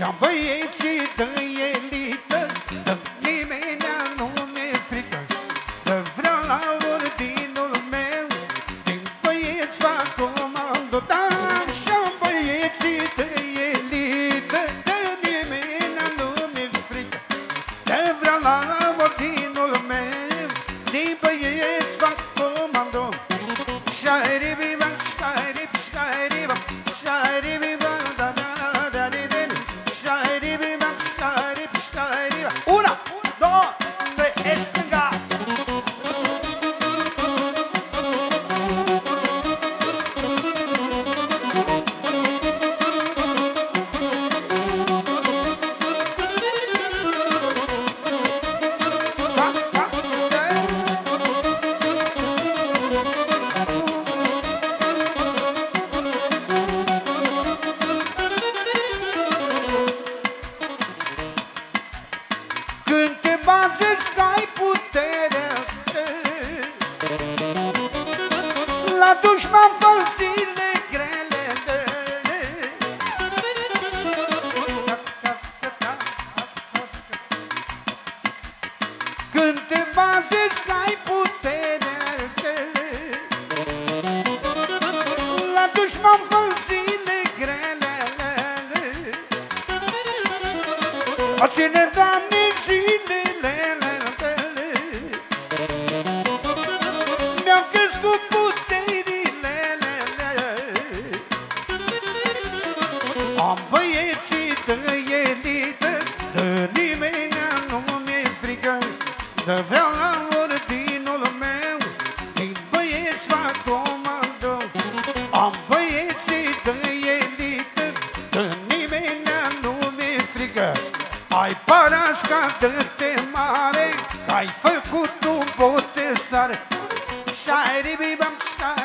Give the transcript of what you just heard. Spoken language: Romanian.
Și-am băieții de elită, de nimenea nu mi-e frică, de vreau la ordinul meu, din băieți fac comandă. Dar și-am băieții de elită, de nimenea nu mi-e frică, de vreau la ordinul meu, din băieți fac comandă. Șaribiba, șarib, șariba, șaribiba, una, două, trei, stânga. Când te bazezi că ai puterea, la dușman fă zile grele. Când te bazezi că ai puterea, la dușman fă zile grele. O ține, Doamne, zilele, mi-au crescut puterile. Am băieții de elită, de nimenea nu mi-e frică, de vreau la ordinul meu, din băieți fac comandă. Am băieții de elită, de nimenea nu mi-e frică. Ai parasca de mare, că ai făcut un botestare. Șaribibam, șaribibam.